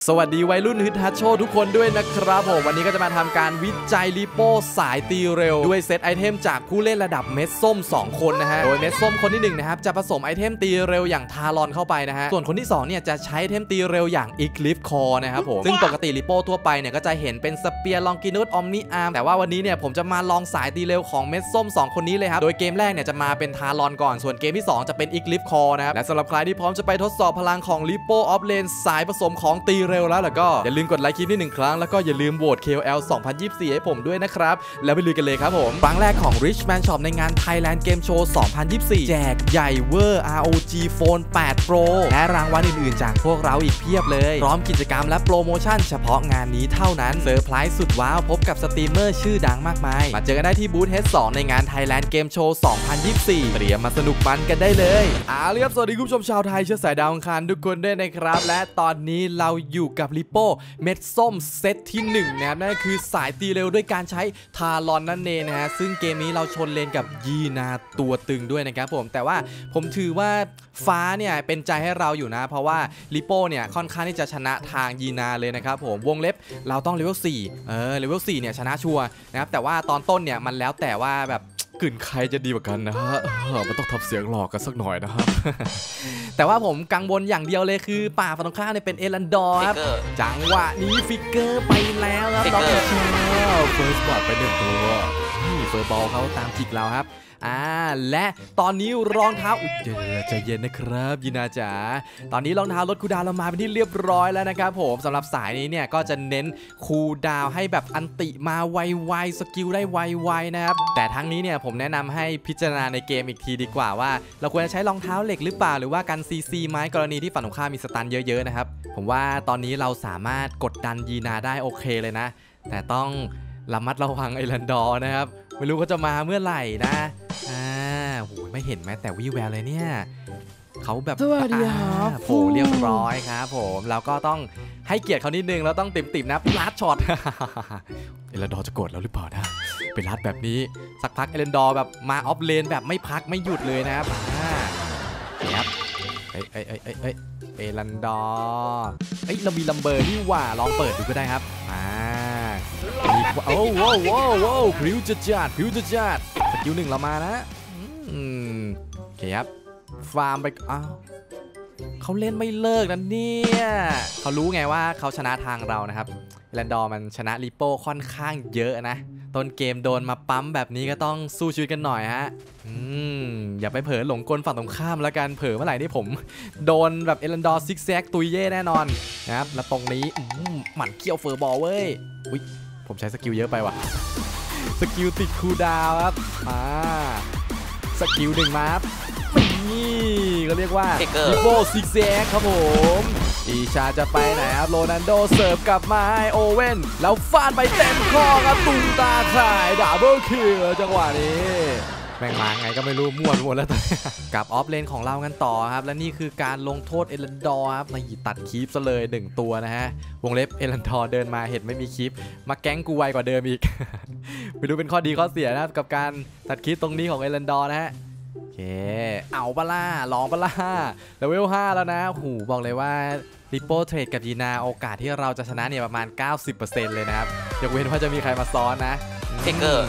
สวัสดีวัยรุ่นฮึดฮัตโชทุกคนด้วยนะครับผมวันนี้ก็จะมาทำการวิจัยลิโป้สายตีเร็วด้วยเซตไอเทมจากผู้เล่นระดับเม็ดส้ม2คนนะฮะโดยเม็ดส้มคนที่1นะครับจะผสมไอเทมตีเร็วอย่างทารอนเข้าไปนะฮะส่วนคนที่2เนี่ยจะใช้ไอเทมตีเร็วอย่างอีคลิฟคอนะครับผมซึ่งปกติลิโป้ทั่วไปเนี่ยก็จะเห็นเป็นสเปียร์ลองกินูดออมนิอาร์มแต่ว่าวันนี้เนี่ยผมจะมาลองสายตีเร็วของเม็ดส้ม2คนนี้เลยครับโดยเกมแรกเนี่ยจะมาเป็นทารอนก่อนส่วนเกมที่2จะเป็นอีคลิฟคอนะครับและสำหรับใครที่พร้อมจะไปทดสอบพลังของลิโป้ออฟเลนสายผสมของตีเร็วแล้วก็อย่าลืมกดไลค์คลิปนี้1ครั้งแล้วก็อย่าลืมโหวต KOL 2024 ให้ผมด้วยนะครับแล้วไปลุยกันเลยครับผมครั้งแรกของ Richman Shop ในงาน Thailand Game Show 2024 แจกใหญ่เวอร์ ROG Phone 8 Pro และรางวัลอื่นๆจากพวกเราอีกเพียบเลยพร้อมกิจกรรมและโปรโมชั่นเฉพาะงานนี้เท่านั้นเซอร์ไพรส์สุดว้าวพบกับสตรีมเมอร์ชื่อดังมากมายมาเจอกันได้ที่บูธ H2 ในงาน Thailand Game Show 2024 เตรียมมาสนุกมันกันได้เลยครับสวัสดีคุณผู้ชมชาวไทยเชื้อสายดาวอังคารทุกคนด้วยนะครับและตอนนี้เราอยู่กับลิโป้เม็ดส้มเซตที่1นะครับนั่นก็คือสายตีเร็วด้วยการใช้ทารอนนั่นเองนะฮะซึ่งเกมนี้เราชนเลนกับยีนาตัวตึงด้วยนะครับผมแต่ว่าผมถือว่าฟ้าเนี่ยเป็นใจให้เราอยู่นะเพราะว่าลิโป้เนี่ยค่อนข้างที่จะชนะทางยีนาเลยนะครับผมวงเล็บเราต้องเลเวล4เลเวล4เนี่ยชนะชัวร์นะครับแต่ว่าตอนต้นเนี่ยมันแล้วแต่ว่าแบบกลิ่นใครจะดีกว่ากันนะฮะมันต้องทำเสียงหลอกกันสักหน่อยนะครับแต่ว่าผมกังวลอย่างเดียวเลยคือป่าฝั่งตรงข้ามเนี่ยเป็นเอรันดอร์ครับจังหวะนี้ฟิกเกอร์ไปแล้วครับด็อกเตอร์เชลเฟิร์สบอร์ดไป1ตัวนี่เฟิร์สบอลเขาตามจิกเราครับและตอนนี้รองเท้าใจเย็นนะครับยินาจ๋าตอนนี้รองเท้ารถคูลดาวน์เรามาเป็นที่เรียบร้อยแล้วนะครับผมสำหรับสายนี้เนี่ยก็จะเน้นคูลดาวน์ให้แบบอันติมาไวๆสกิลได้ไวๆนะครับแต่ทั้งนี้เนี่ยผมแนะนำให้พิจารณาในเกมอีกทีดีกว่าว่าเราควรจะใช้รองเท้าเหล็กหรือเปล่าหรือว่ากันซีไม้กรณีที่ฝั่งตรงข้ามมีสตันเยอะๆนะครับผมว่าตอนนี้เราสามารถกดดันยีนาได้โอเคเลยนะแต่ต้องระมัดระวังไอรันดอร์นะครับไม่รู้เขาจะมาเมื่อไหร่นะโหไม่เห็นแม้แต่วี่แววเลยเนี่ยเขาแบบสวัสดีครับโผเรียบร้อยครับผมเราก็ต้องให้เกียรติเขานิดนึงเราต้องติ่มๆนะลัดช็อตเอรันดอร์จะโกรธเราหรือเปล่านะเป็นลัดแบบนี้สักพักเอรันดอร์แบบมาออฟเลนแบบไม่พักไม่หยุดเลยนะครับครับเอรันดอร์เรามีลัมเบอร์นี่หว่าลองเปิดดูก็ได้ครับโอ้โหพริ้วจัดพริ้วจัดสกิล1เรามานะโอเคครับฟาร์มไปเขาเล่นไม่เลิกนะเนี่ยเขารู้ไงว่าเขาชนะทางเรานะครับแลนดอร์มันชนะลิโป้ค่อนข้างเยอะนะต้นเกมโดนมาปั๊มแบบนี้ก็ต้องสู้ชีวิตกันหน่อยฮะอย่าไปเผลอหลงกลฝั่งตรงข้ามแล้วกันเผลอเมื่อไหร่ที่ผมโดนแบบเอรันดอร์ซิกแซกตุยเย่แน่นอนนะครับแล้วตรงนี้หมั่นเคี้ยวเฟอร์บอลเว้ยผมใช้สกิลเยอะไปว่ะสกิลติดคูลดาวน์ครับสกิล1มาครับนี่ก็เรียกว่าลิโป้ซิกแซกครับผมอีชาจะไปไหนครับโรนัลโดเสิร์ฟกลับมาให้โอเว่นแล้วฟาดไปเต็มข้อครับตุ้งตาข่ายดับเบิลคิลจังหวะนี้แม่งมาไงก็ไม่รู้มั่วไปหมดแล้วตอนนี้กับออฟเลนของเรากันต่อครับและนี่คือการลงโทษเอรันดอร์ครับตัดคีปซะเลย1ตัวนะฮะวงเล็บเอรันดอร์เดินมาเห็นไม่มีคีปมาแก๊งกูไวกว่าเดิมอีก ไม่รู้เป็นข้อดีข้อเสียนะกับการตัดคีปตรงนี้ของเอรันดอร์นะฮะโอเคเอาปะล่ะลองปะล่ะเลเวล5แล้วนะหูบอกเลยว่าลิโป้เทรดกับยีนาโอกาสที่เราจะชนะเนี่ยประมาณ 90% เลยนะครับยกเว้นว่าจะมีใครมาซ้อนนะเทเกอร์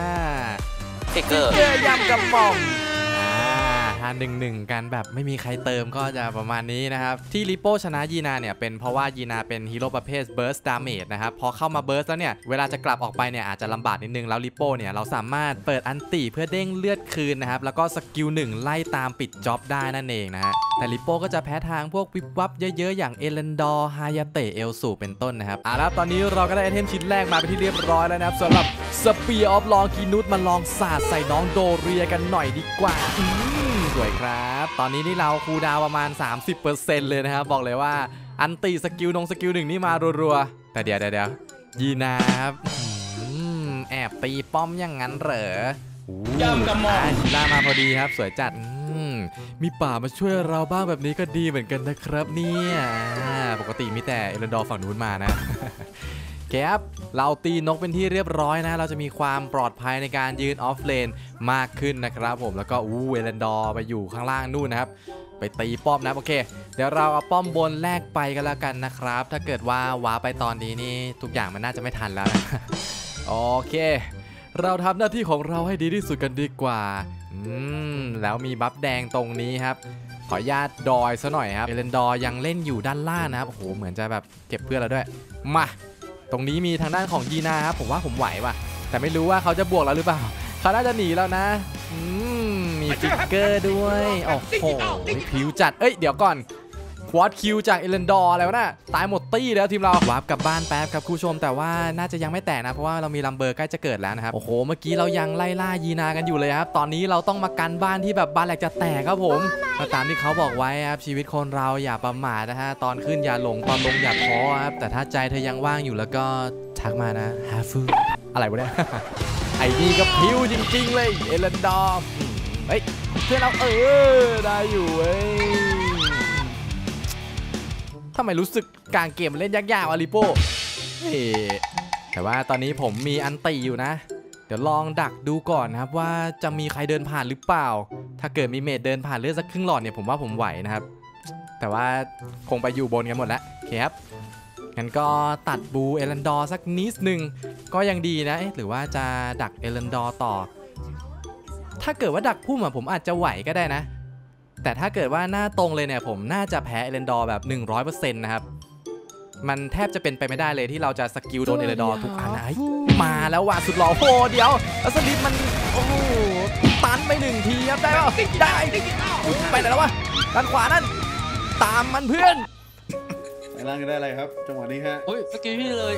ยำกระป๋องถ้า1-1กันแบบไม่มีใครเติมก็จะประมาณนี้นะครับที่ลิโป้ชนะยีนาเนี่ยเป็นเพราะว่ายีนาเป็นฮีโร่ประเภท Burst Damage นะครับพอเข้ามา Burst แล้วเนี่ยเวลาจะกลับออกไปเนี่ยอาจจะลำบากนิดนึงแล้วลิโป้เนี่ยเราสามารถเปิดอันติเพื่อเด้งเลือดคืนนะครับแล้วก็สกิล1ไล่ตามปิดจ็อบได้นั่นเองนะฮะแต่ลิโป้ก็จะแพ้ทางพวกวิบวับเยอะๆอย่างเอรันดอร์ฮายาเตะเอลสูเป็นต้นนะครับแล้วตอนนี้เราก็ได้ไอเทมชิ้นแรกมาเป็นที่เรียบร้อยแล้วนะครับสำหรับสเปียร์ออฟลองกินูดมาลองสาดใส่น้องโดเรียกันหน่อยดีกว่าสวยครับตอนนี้นี่เราคูลดาวประมาณ 30% เลยนะครับบอกเลยว่าอันติสกิล1นี่มารัวๆแต่เดี๋ยวยีนาครับแอบตีป้อมอย่างนั้นเหรอย่ำกระหม่อมยีนามาพอดีครับสวยจัดมีป่ามาช่วยเราบ้างแบบนี้ก็ดีเหมือนกันนะครับเนี่ยปกติมีแต่เอรันดอร์ฝั่งนู้นมานะครับเราตีนกเป็นที่เรียบร้อยนะเราจะมีความปลอดภัยในการยืนออฟเลนมากขึ้นนะครับผมแล้วก็เอรันดอร์ไปอยู่ข้างล่างนู่นนะครับไปตีป้อมนะโอเคเดี๋ยวเราเอาป้อมบนแลกไปกันแล้วกันนะครับถ้าเกิดว่าว้าไปตอนนี้นี่ทุกอย่างมันน่าจะไม่ทันแล้วนะ โอเคเราทำหน้าที่ของเราให้ดีที่สุดกันดีกว่าแล้วมีบัฟแดงตรงนี้ครับขออนุญาตดอยซะหน่อยครับเอเลนดอร์ยังเล่นอยู่ด้านล่างนะครับโอ้โหเหมือนจะแบบเก็บเพื่อนเราด้วยมาตรงนี้มีทางด้านของยีนาครับผมว่าผมไหวว่ะแต่ไม่รู้ว่าเขาจะบวกเราหรือเปล่าเขาน่าจะหนีแล้วนะมีฟิกเกอร์ด้วยโอ้โหผิวจัดเดี๋ยวก่อนควอดคิวจากเอเลนดอร์อะไรวะน่ะตายหมดตี้แล้วทีมเราวาร์ปกลับบ้านแป๊บครับคุณผู้ชมแต่ว่าน่าจะยังไม่แตกนะเพราะว่าเรามีลัมเบอร์ใกล้จะเกิดแล้วนะครับโอ้โหเมื่อกี้เรายังไล่ล่ายีนากันอยู่เลยครับตอนนี้เราต้องมากันบ้านที่แบบบ้านแหลกจะแตกครับผมก็ตามที่เขาบอกไว้ครับชีวิตคนเราอย่าประมาทนะฮะตอนขึ้นอย่าหลงตอนลงอย่าท้อครับแต่ถ้าใจเธอยังว่างอยู่แล้วก็ทักมานะฮาฟูอะไรวะเนี่ย ไอ้นี่ก็พิ้วจริงๆเลยเอเลนดอร์เฮ้ยเพื่อนเราได้อยู่เว้ยทำไมรู้สึกกลางเกมเล่นยากๆอาริโป้แต่ว่าตอนนี้ผมมีอันตีอยู่นะเดี๋ยวลองดักดูก่อนนะครับว่าจะมีใครเดินผ่านหรือเปล่าถ้าเกิดมีเมจเดินผ่านเลือดสักครึ่งหลอดเนี่ยผมว่าผมไหวนะครับแต่ว่าคงไปอยู่บนกันหมดแล้วโอเคครับงั้นก็ตัดบูเอเลนดอร์สักนิดนึงก็ยังดีนะหรือว่าจะดักเอเลนดอร์ต่อถ้าเกิดว่าดักพุ่มผมอาจจะไหวก็ได้นะแต่ถ้าเกิดว่าหน้าตรงเลยเนี่ยผมน่าจะแพ้เอเลนดอร์แบบ 100% นะครับมันแทบจะเป็นไปไม่ได้เลยที่เราจะสกิลโดนเอเลนดอร์ทุกอันนะมาแล้วว่ะสุดหล่อโหเดี๋ยวแล้วสลิปมันโอ้โหตันไป1ทีครับได้ป่ะได้ไปไหนแล้ววะด้านขวานั่นตามมันเพื่อนไอ้ล่างจะได้อะไรครับจังหวะนี้ฮะโอ้ยเมื่อกี้พี่เลย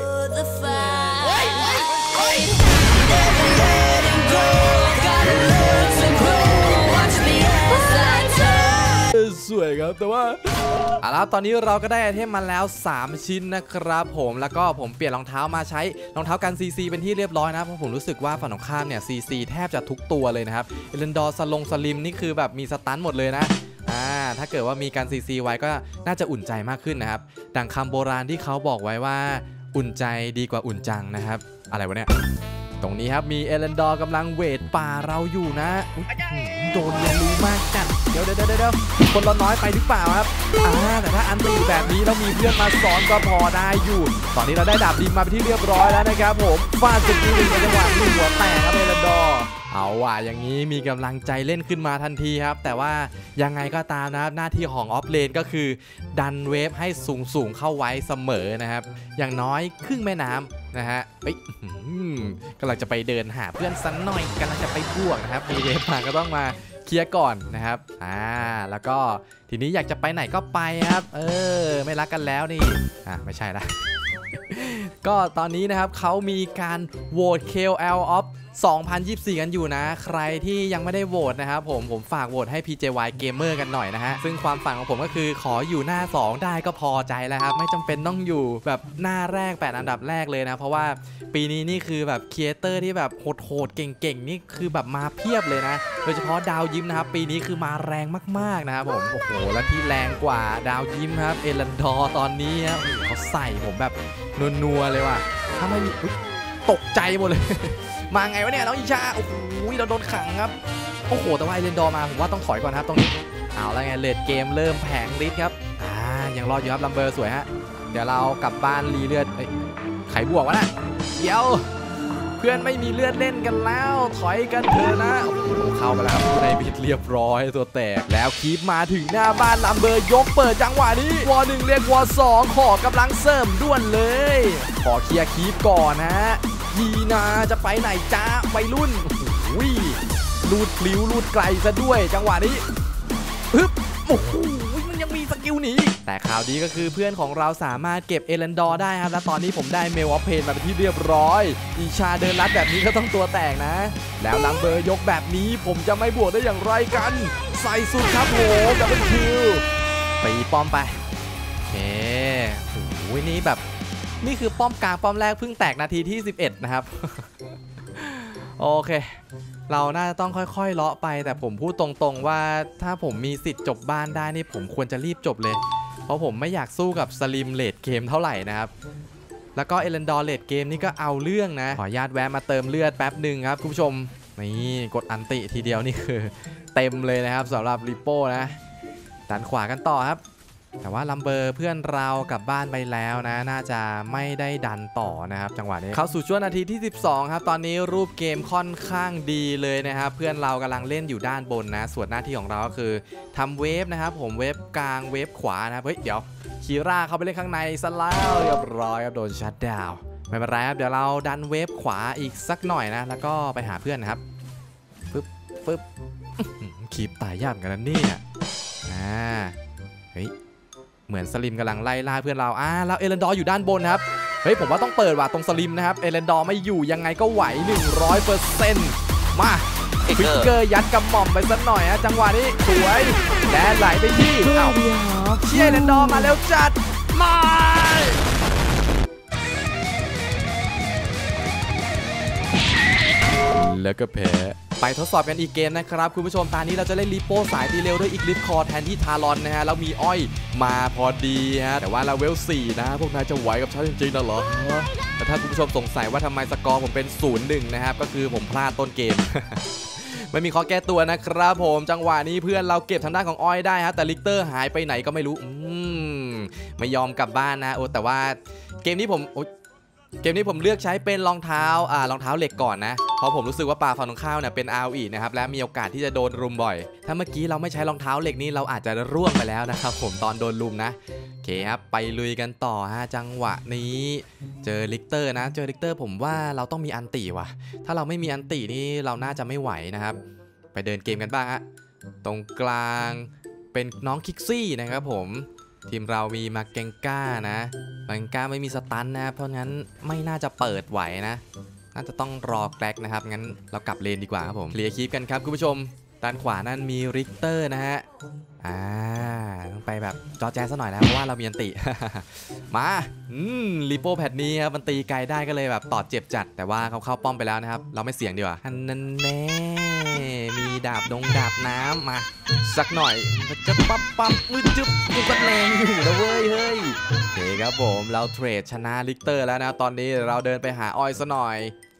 สวยครับแต่ว่าแล้วตอนนี้เราก็ได้ไอเทมมาแล้ว3ชิ้นนะครับผมแล้วก็ผมเปลี่ยนรองเท้ามาใช้รองเท้ากัน CC เป็นที่เรียบร้อยนะเพราะผมรู้สึกว่าฝั่งตรงข้ามเนี่ย CC แทบจะทุกตัวเลยนะครับเอเลนดอร์สลิมนี่คือแบบมีสตันหมดเลยนะถ้าเกิดว่ามีการ CC ไว้ก็น่าจะอุ่นใจมากขึ้นนะครับดังคำโบราณที่เขาบอกไว้ว่าอุ่นใจดีกว่าอุ่นจังนะครับอะไรวะเนี่ยตรงนี้ครับมีเอเลนดอร์กำลังเวทป่าเราอยู่นะโดนเรียนรู้มากจัดเดี๋ยวคนเราน้อยไปหรือเปล่าครับแต่ถ้าอันตีแบบนี้แล้วมีเพื่อนมาสอนก็พอได้อยู่ตอนนี้เราได้ดาบดิมมาเป็นที่เรียบร้อยแล้วนะครับผมฟาดสุดที่ในจังหวะหัวแตกครับเอเลนดอร์เอาว่ะอย่างนี้มีกำลังใจเล่นขึ้นมาทันทีครับแต่ว่ายังไงก็ตามนะครับหน้าที่ของออฟเลนก็คือดันเวฟให้สูงเข้าไว้เสมอนะครับอย่างน้อยครึ่งแม่น้ำนะฮะกำลังจะไปเดินหาเพื่อนสักหน่อยกำลังจะไปบวกนะครับมีเวฟมาก็ต้องมาเคลียร์ก่อนนะครับแล้วก็ทีนี้อยากจะไปไหนก็ไปครับไม่รักกันแล้วนี่ไม่ใช่ละก็ตอนนี้นะครับเขามีการโหวต KOL of 2024 กันอยู่นะใครที่ยังไม่ได้โหวตนะครับผมฝากโหวตให้ PJY Gamer กันหน่อยนะฮะซึ่งความฝันของผมก็คือขออยู่หน้า2ได้ก็พอใจแล้วครับไม่จำเป็นต้องอยู่แบบหน้าแรก8อันดับแรกเลยนะเพราะว่าปีนี้นี่คือแบบครีเอเตอร์ที่แบบโหดเก่งๆนี่คือแบบมาเพียบเลยนะโดยเฉพาะดาวยิ้มนะครับปีนี้คือมาแรงมากๆนะครับผมโอ้โหและที่แรงกว่าดาวยิ้มครับเอเลนดอร์ตอนนี้ครับเขาใส่ผมแบบนัวๆเลยว่ะถ้าไม่มีตกใจหมดเลยมาไงวะเนี่ยน้องอิชาโอ้โหเราโดนขังครับโอ้โหแต่ว่าเอเลนดอร์มาผมว่าต้องถอยก่อนครับตรงนี้เอาแล้วไงเลดเกมเริ่มแผงฤทธิ์ครับยังรออยู่ครับลัมเบอร์สวยฮะเดี๋ยวเรากลับบ้านรีเลือดไขบวกวะนะเดี๋ยวเพื่อนไม่มีเลือดเล่นกันแล้วถอยกันเถอะนะเข้าไปแล้วในบิดเรียบร้อยตัวแตกแล้วคีปมาถึงหน้าบ้านลัมเบอร์ยกเปิดจังหวะนี้วอร์1เรียกวอร์2ขอกำลังเสริมด้วนเลยขอเคลียร์คีปก่อนนะยีนาจะไปไหนจ้าวัยรุ่นลูดพลิ้วลูดไกลซะด้วยจังหวะนี้โอ้โหมันยังมีสกิลหนีแต่ข่าวดีก็คือเพื่อนของเราสามารถเก็บเอเลนดอร์ได้ครับและตอนนี้ผมได้เมลออฟเพนมาเป็นที่เรียบร้อยอีชาเดินลัดแบบนี้ก็ต้องตัวแตกนะแล้วลัมเบอร์ยกแบบนี้ผมจะไม่บวกได้อย่างไรกันใส่สุดครับผมดับเบิลคิวตีป้อมไปโอเคโอ้ยนี่แบบนี่คือป้อมกลางป้อมแรกเพิ่งแตกนาทีที่11นะครับ โอเคเราน่าจะต้องค่อยๆเลาะไปแต่ผมพูดตรงๆว่าถ้าผมมีสิทธิ์จบบ้านได้นี่ผมควรจะรีบจบเลยเพราะผมไม่อยากสู้กับสลิมเลดเกมเท่าไหร่นะครับแล้วก็เอเลนดอร์เลดเกมนี่ก็เอาเรื่องนะขออนุญาตแวะมาเติมเลือดแป๊บหนึ่งครับคุณผู้ชมนี่กดอันติทีเดียวนี่คือเต็มเลยนะครับสำหรับริโป้นะดันขวากันต่อครับแต่ว่าลัมเบอร์เพื่อนเรากลับบ้านไปแล้วนะน่าจะไม่ได้ดันต่อนะครับจังหวะนี้เข้าสู่ช่วงนาทีที่12ครับตอนนี้รูปเกมค่อนข้างดีเลยนะครับเพื่อนเรากำลังเล่นอยู่ด้านบนนะส่วนหน้าที่ของเราก็คือทำเวฟนะครับผมเวฟกลางเวฟขวานะเฮ้ยเดี๋ยวคีร่าเข้าไปเล่นข้างในซะแล้วเรียบร้อยครับโดนชัตดาวน์ไม่เป็นไรครับเดี๋ยวเราดันเวฟขวาอีกสักหน่อยนะแล้วก็ไปหาเพื่อนนะครับปึ๊บคีบตายยากกันนะเนี่ยเฮ้ยเหมือนสลิมกำลังไล่ล่าเพื่อนเราแล้วเอเลนดอร์อยู่ด้านบนครับเฮ้ยผมว่าต้องเปิดว่ะตรงสลิมนะครับเอเลนดอร์ไม่อยู่ยังไงก็ไหว 100% มาฟิกเกอร์ยัดกระหม่อมไปสักหน่อยฮะจังหวะนี้สวยแดนไหลไปที่เชียร์เอเลนดอร์มาแล้วจัดมาแล้วก็แพ้ไปทดสอบกันอีกเกมนะครับคุณผู้ชมตอนนี้เราจะเล่นลิโป้สายตีเร็วด้วยอีกลิฟคอร์แทนที่ทารอนนะฮะแล้วมีอ้อยมาพอดีฮะแต่ว่าเราเวล4นะพวกนายจะไหวกับฉันจริงๆนะเหรอแต่ถ้าคุณผู้ชมสงสัยว่าทำไมสกอร์ผมเป็น 0-1 นะครับก็คือผมพลาดต้นเกม ไม่มีข้อแก้ตัวนะครับผมจังหวะนี้เพื่อนเราเก็บทางด้านของอ้อยได้ฮะแต่ลิกเตอร์หายไปไหนก็ไม่รู้ไม่ยอมกลับบ้านนะแต่ว่าเกมนี้ผมเลือกใช้เป็นรองเท้าเหล็กก่อนนะเพราะผมรู้สึกว่าปลาฝั่งตรงข้าวเนี่ยเป็น ROE นะครับและมีโอกาสที่จะโดนรุมบ่อยถ้าเมื่อกี้เราไม่ใช้รองเท้าเหล็กนี่เราอาจจะร่วงไปแล้วนะครับผมตอนโดนรุมนะโอเคครับไปลุยกันต่อฮะจังหวะนี้เจอลิกเตอร์นะเจอลิกเตอร์ผมว่าเราต้องมีอันติว่ะถ้าเราไม่มีอันตินี่เราน่าจะไม่ไหวนะครับไปเดินเกมกันบ้างฮะตรงกลางเป็นน้องคิกซี่นะครับผมทีมเรามีมาเกงก้านะมาเกงก้าไม่มีสตันนะเพราะงั้นไม่น่าจะเปิดไหวนะน่าจะต้องรอแกลกนะครับงั้นเรากลับเลนดีกว่าครับผมเคลียร์คลิปกันครับคุณผู้ชมด้านขวานั่นมีริกเตอร์นะฮะต้องไปแบบจอแจซะหน่อยนะเพราะว่าเรามีอันติ มาลิโป้แพดนี้ครับมันตีไกลได้ก็เลยแบบตอดเจ็บจัดแต่ว่าเขาเข้าป้อมไปแล้วนะครับเราไม่เสี่ยงดีกว่าอันนั้นแน่มีดาบน้ำมาสักหน่อยจะปั๊บมือจึ๊บกูก็แรงอยู่นะเว้ยเฮ้ยโอเคครับผมเราเทรดชนะลิกเตอร์แล้วนะตอนนี้เราเดินไปหาอ้อยซะหน่อย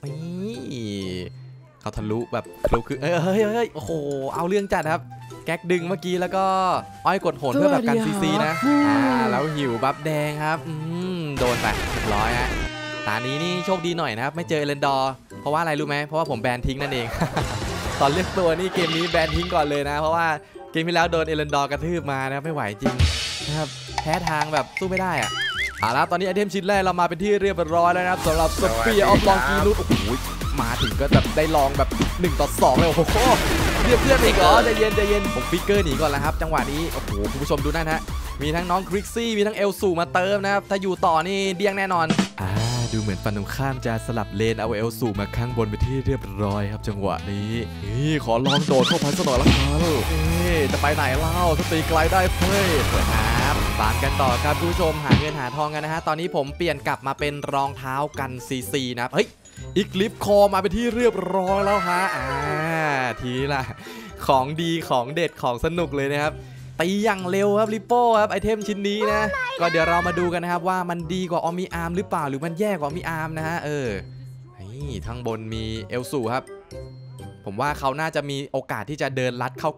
เขาทะลุแบบทะลุคือเฮ้ยโอ้โหเอาเรื่องจัดครับแก๊กดึงเมื่อกี้แล้วก็อ้อยกดโหนเพื่อแบบการซีนะแล้วหิวบัฟแดงครับโดนไปเรียบร้อยฮะตานี้นี่โชคดีหน่อยนะครับไม่เจอเอเลนดอร์เพราะว่าอะไรรู้ไหมเพราะว่าผมแบนทิ้งนั่นเอง ตอนเลือกตัวนี่เกมนี้แบนทิ้งก่อนเลยนะเพราะว่าเกมที่แล้วโดนเอเลนดอร์กระทืบมานะไม่ไหวจริงนะครับแพ้ทางแบบสู้ไม่ได้อะแล้วตอนนี้ไอเทมชิ้นแรกเรามาเป็นที่เรียบร้อยแล้วนะครับสำหรับสเปียร์ออฟลองกีรูทโอ้โหมาถึงก็แบบได้ลองแบบ1-2เลยโอ้โหเรียกเพื่อนอีกเหรอใจเย็นผมฟิกเกอร์หนีก่อนแล้วครับจังหวะนี้โอ้โหคุณผู้ชมดูนั่นฮะมีทั้งน้องคริกซี่มีทั้งเอลซูมาเติมนะครับถ้าอยู่ต่อนี่เดี้ยงแน่นอนดูเหมือนฝั่งตรงข้ามจะสลับเลนเอาเอลซูมาข้างบนไปที่เรียบร้อยครับจังหวะนี้ขอลองโดดเข้าไปสักหน่อยละกันจะไปไหนเล่าถ้าตีไกลได้เฟ้ยครับบานกันต่อครับคุณผู้ชมหาเงินหาทองกันนะฮะตอนนี้ผมเปลี่ยนกลับมาเป็นรองเท้ากันซีนะเฮ้ยอีกลิฟคอมาเป็นที่เรียบร้อยแล้วฮะทีละของดีของเด็ดของสนุกเลยนะครับตีอย่างเร็วครับลิโป้ครับไอเทมชิ้นนี้นะก็เดี๋ยวเรามาดูกันนะครับว่ามันดีกว่าออมิอาร์มหรือเปล่าหรือมันแย่กว่าออมิอาร์มนะฮะทั้งบนมีเอลซูครับผมว่าเขาน่าจะมีโอกาสที่จะเดินลัดเข้า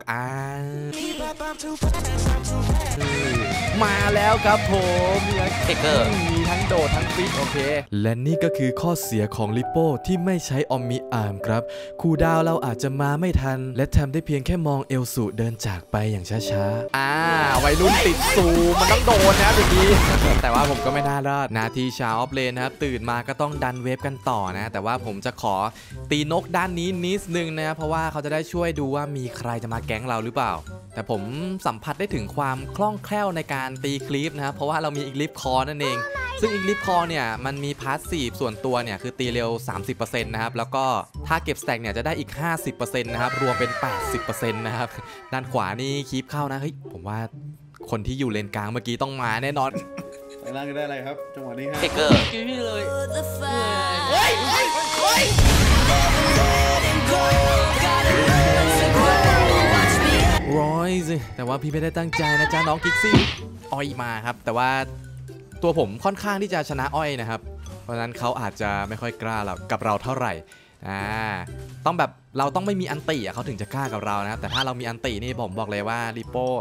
มาแล้วครับผมมีเทคเกอร์มีทั้งโดดทั้งฟิกโอเคและนี่ก็คือข้อเสียของลิโป้ที่ไม่ใช้ออมมิอาร์มครับคูดาวเราอาจจะมาไม่ทันและทำได้เพียงแค่มองเอลสูเดินจากไปอย่างช้าๆวัยรุ่นติดสูมันต้องโดนนะอย่างนี้ แต่ว่าผมก็ไม่น่ารอดนาทีชาออฟเลนนะครับตื่นมาก็ต้องดันเวฟกันต่อนะแต่ว่าผมจะขอตีนกด้านนี้นิดนึงนะเพราะว่าเขาจะได้ช่วยดูว่ามีใครจะมาแก๊งเราหรือเปล่าแต่ผมสัมผัสได้ถึงความคล่องแคล่วในการตีคลิปนะครับเพราะว่าเรามีอีกลิฟคอร์นั่นเองซึ่งอีกลิฟคอร์เนี่ยมันมีพาสซีฟส่วนตัวเนี่ยคือตีเร็ว 30% นะครับแล้วก็ถ้าเก็บสแต็กเนี่ยจะได้อีก 50% นะครับรวมเป็น 80% นะครับด้านขวานี่คลิปเข้านะเฮ้ยผมว่าคนที่อยู่เลนกลางเมื่อกี้ต้องมาแน่นอนไปล่างได้อะไรครับจังหวะนี้ฮะเทเกอร์พี่เลยร้อยสิแต่ว่าพี่ไม่ได้ตั้งใจนะจ๊ะน้องกิกซี่อ้อยมาครับแต่ว่าตัวผมค่อนข้างที่จะชนะอ้อยนะครับเพราะฉะนั้นเขาอาจจะไม่ค่อยกล้ากับเราเท่าไหร่ต้องแบบเราต้องไม่มีอันติเขาถึงจะกล้ากับเรานะแต่ถ้าเรามีอันตินี่ผมบอกเลยว่าลิโป้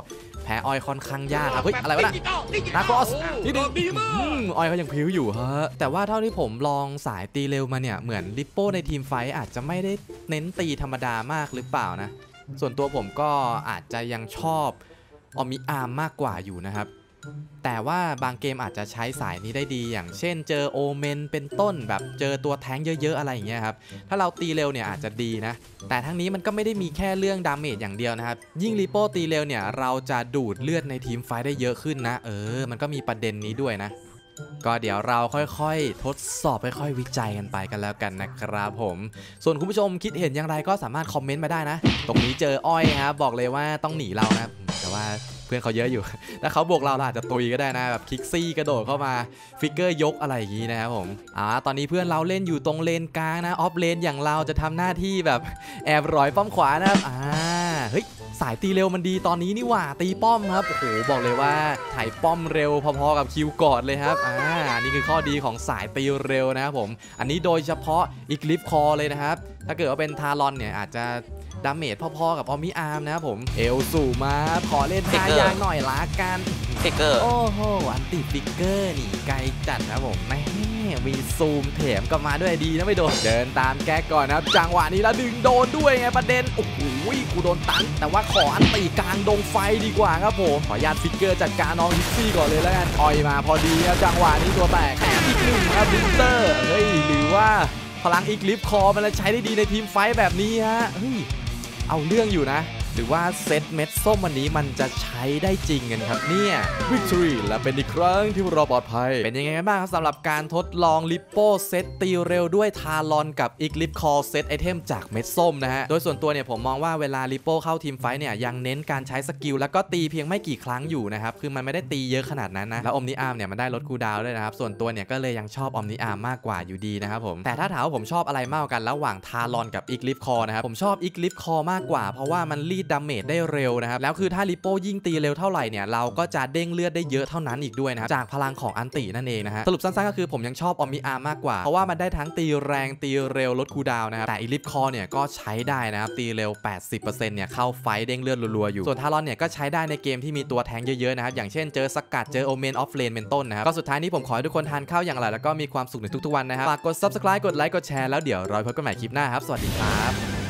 แพ้อ้อยค่อนข้างยากครับเฮ้ยอะไรวะน่ะนาครอสนี่ดึงอ้อยเขายังพิ้วอยู่ฮะแต่ว่าเท่าที่ผมลองสายตีเร็วมาเนี่ยเหมือนลิปโป้ในทีมไฟอาจจะไม่ได้เน้นตีธรรมดามากหรือเปล่านะส่วนตัวผมก็อาจจะยังชอบออมิอาร์มมากกว่าอยู่นะครับแต่ว่าบางเกมอาจจะใช้สายนี้ได้ดีอย่างเช่นเจอโอเมนเป็นต้นแบบเจอตัวแท้งเยอะๆอะไรอย่างเงี้ยครับถ้าเราตีเร็วเนี่ยอาจจะดีนะแต่ทั้งนี้มันก็ไม่ได้มีแค่เรื่องดาเมจอย่างเดียวนะครับยิ่งริโป้ตีเร็วเนี่ยเราจะดูดเลือดในทีมไฟได้เยอะขึ้นนะมันก็มีประเด็นนี้ด้วยนะก็เดี๋ยวเราค่อยๆทดสอบค่อยๆวิจัยกันไปกันแล้วกันนะครับผมส่วนคุณผู้ชมคิดเห็นอย่างไรก็สามารถคอมเมนต์มาได้นะตรงนี้เจออ้อยครับบอกเลยว่าต้องหนีเรานะแต่ว่าเพื่อนเขาเยอะอยู่ถ้าเขาบวกเราอาจจะตุยก็ได้นะแบบคิกซี่กระโดดเข้ามาฟิกเกอร์ยกอะไรอย่างนี้นะครับผมตอนนี้เพื่อนเราเล่นอยู่ตรงเลนกลางนะออฟเลนอย่างเราจะทำหน้าที่แบบแอบร้อยป้อมขวานะครับเฮ้ยสายตีเร็วมันดีตอนนี้นี่หว่าตีป้อมครับโอ้โหบอกเลยว่าถ่ายป้อมเร็วพอๆกับคิวกอดเลยครับนี่คือข้อดีของสายตีเร็วนะครับผมอันนี้โดยเฉพาะอีกลิฟคอเลยนะครับถ้าเกิดว่าเป็นทารอนเนี่ยอาจจะดาเมจพอๆกับออมิอาร์มนะครับผมเอลสู่มาขอเล่นท่ายางหน่อยละกันฟิกเกอร์โอ้โหอันติฟิกเกอร์หนีไกลจัดนะผมแม่มีซูมเถมกลับมาด้วยดีนะไม่โดนเดินตามแก๊กก่อนนะครับจังหวะนี้แล้วดึงโดนด้วยไงประเด็นโอ้โหกูโดนตันแต่ว่าขออันติกลางดงไฟดีกว่าครับผมขอญาตฟิกเกอร์จัดการน้องฮิกซี่ก่อนเลยแล้วกันอ่อยมาพอดีครับจังหวะนี้ตัวแตกแถมอีกหนึ่งครับลิเตอร์หรือว่าพลังอีกลิฟคอมันจะใช้ได้ดีในทีมไฟแบบนี้ฮะเอาเรื่องอยู่นะหรือว่าเซตเม็ดส้มวันนี้มันจะใช้ได้จริงกันครับเนี่ยวิกตอรี่และเป็นอีกครั้งที่เราปลอดภัยเป็นยังไงบ้างครับสำหรับการทดลองลิปโป้เซตตีเร็วด้วยทารอนกับอีกลิฟคอเซตไอเทมจากเม็ดส้มนะฮะโดยส่วนตัวเนี่ยผมมองว่าเวลาลิปโป้เข้าทีมไฟเนี่ยยังเน้นการใช้สกิลแล้วก็ตีเพียงไม่กี่ครั้งอยู่นะครับคือมันไม่ได้ตีเยอะขนาดนั้นนะแล้วอมนิอาร์มเนี่ยมันได้ลดคูลดาวน์ด้วยนะครับส่วนตัวเนี่ยก็เลยยังชอบอมนิอาร์มมากกว่าอยู่ดีนะครับผมแต่ถ้าถามว่าผมชอบอะไรมากกันระหว่างทารอนกับอีกลิฟคอนะครับผมชอบอีกลิฟคอมากกว่าเพราะว่ามันรีดดาเมจได้เร็วนะครับแล้วคือถ้าลิโป้ยิ่งตีเร็วเท่าไหร่เนี่ยเราก็จะเด้งเลือดได้เยอะเท่านั้นอีกด้วยนะครับจากพลังของอันตินั่นเองนะฮะสรุปสั้นๆก็คือผมยังชอบออมิอาร์มากกว่าเพราะว่ามันได้ทั้งตีแรงตีเร็วลดคูลดาวน์นะครับแต่อีลิฟคอเนี่ยก็ใช้ได้นะครับตีเร็ว 80% เนี่ยเข้าไฟเด้งเลือดรัวๆอยู่ส่วนทารอนเนี่ยก็ใช้ได้ในเกมที่มีตัวแทงเยอะๆนะครับอย่างเช่นเจอสกัดเจอโอเมนออฟเลนเป็นต้นนะครับก็สุดท้ายนี้ผมขอให้ทุกคนทานข้าวอย่างไรแล้วก็มีความสุขในทุกๆวันนะครับฝากกด Subscribe กดไลค์กดแชร์แล้วเดี๋ยวเราพบกันใหม่คลิปหน้าครับสวัสดีครับ